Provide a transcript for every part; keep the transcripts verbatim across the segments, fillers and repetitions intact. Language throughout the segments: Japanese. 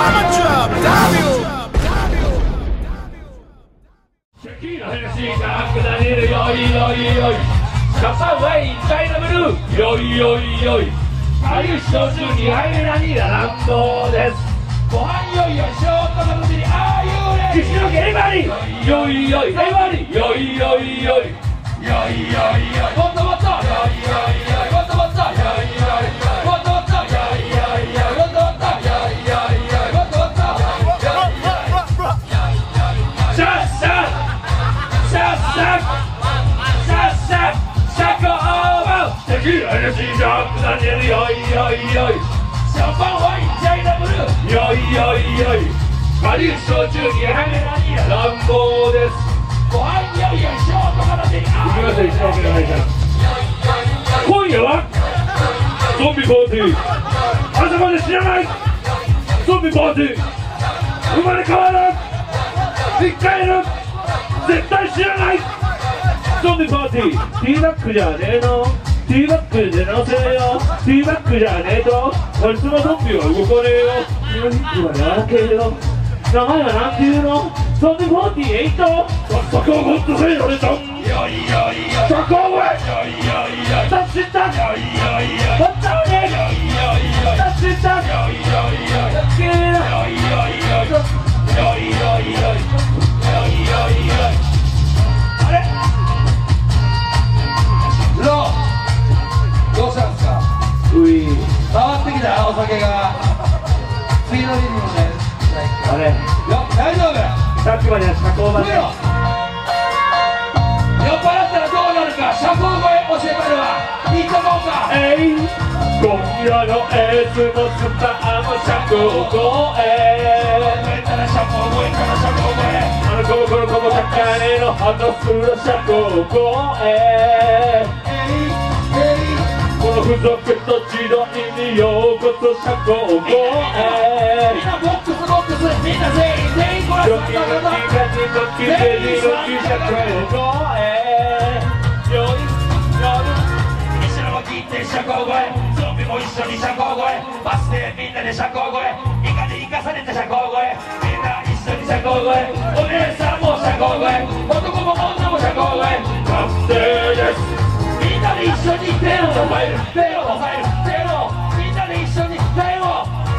Amateur W。 関の話が下れるよいよいよい。カッパワインダイナブルーよいよいよい。あゆ焼酎にはい目なに乱暴です。ご飯よいよいショートの口にああいうね。岸のエバリよいよいエバリよいよいよい。よいよいよいもっともっとよいよいよいもっともっとよいよいよいもっともっとよいよいよいもっともっとよいよいよいもっともっとシャッシャッシャッシャッシャッシャッシャッコーバーテキーラのシーシャップダニエルよいよいよいシャンパンワインチャイナブルーよいよいよいマリウス焼酎にはめなに乱暴です。ご飯よいよいショート形に行きますよ、石川県の会社。今夜はゾンビパーティー。朝まで知らないゾンビパーティー。生まれ変わらん生き返る絶対知らないゾンビパーティー。ティーバッグじゃねえのティーバッグでのせよティーバッグじゃねえとこいつのゾンビは動かねえよ。ニンニクはやらけえよ。名前はなんていうのゾンビフォーティーエイト。そこをゴッとせよ俺とよいよいよそこをよいよいよタッチタッチよいよいよホットねよいよいよタッチタッチよいよいよよいよいよよいよいよよいよいよあれローどうしたんですか。うい変わってきたお酒が次のリズムであれよ大丈夫。さっきまでは社交場で酔っ払ったらどうなるか社交声教えたるわ。いいと思うか。えい今夜のエースのスターの社交声えたら社交声から社交声あのコロコロコロ高嶺の花する社交声えいえいこの付属と時代にようこそ社交声みんなボックスボックスみんな全員全員こらさった方全員座った方夜夜石の巻って社交声ゾンビも一緒に社交声バスでみんなで社交声イカで生かされた社交声みんな一緒に社交声お姉さんも社交声男も女も社交声確定です。みんなで一緒に手を押さえる手を押さえる手をみんなで一緒に手を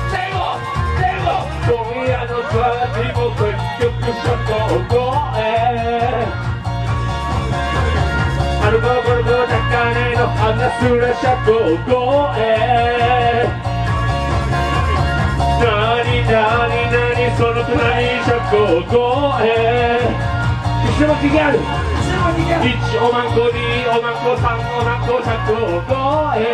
今夜のパーティーも結局社交声あのコロコロコロ高嶺の花すら社交声なになになにその隣社交声石巻ギャルいちおまんこにおまんこさんおまんこ社交声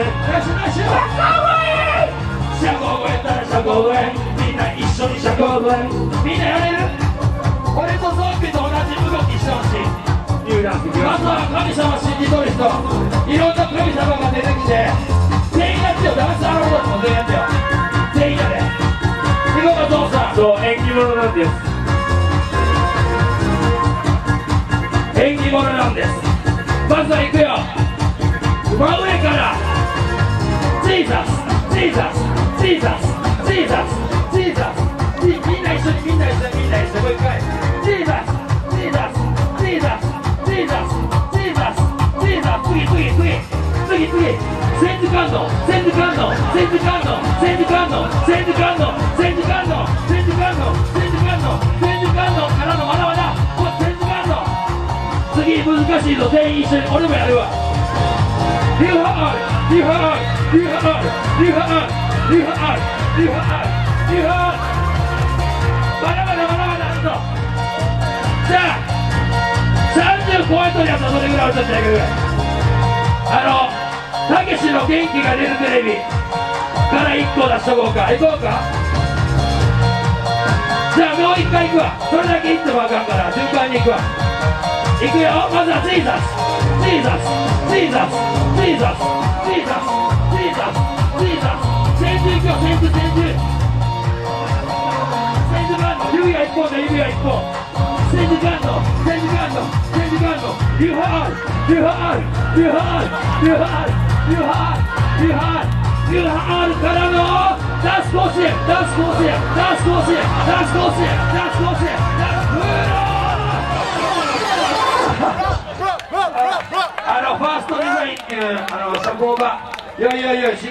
社交声たら社交声みんな一緒に社交声みんなやれる。俺とゾンビと同じ動きしてほしい。まずは神様信じとる人いろんな神様が出てきて全員やってよ。ダンスアロードも全員やってよ。全員やで行こうか父さん。そう縁起物なんです。縁起物なんです。まずは行くよ。真上からジーザスジーザスジーザスジーザスジーザスみんな一緒にみんな一緒にみんな一緒にもう一回ジーザスジーザスジーザスジーザスジーザスジーザス次次次次次千手観音千手観音千手観音千手観音千手観音千手観音千手観音千手観音千手観音からのまだまだ千手観音次難しいぞ全員一緒に俺もやるわ。リュウハーリュウハーリュウハーリュウハーリュウハーリュウハーリュウハーまだまだまだまだあるぞ。じゃあさんじゅう超えとるやつはどれぐらい歌ってあげる。あのたけしの元気が出るテレビからいっこ出しとこうか。いこうか。じゃあもういっかいいくわ。それだけいってもあかんから順番にいくわ。いくよ。まずはジーザスジーザスジーザスジーザスジーザスジーザスジーザス千住いくよ。千住千住千住ガンド指がいっぽんだ指がいっぽん千住ガンド千住ガンド千住ガンドリュウハーリュウハーリュウハーリュウハーリュウハーリュウハーリュウハーからのダンス甲子園ダンス甲子園ダあのファーストデザインっていうあの社交場、いやいやいや。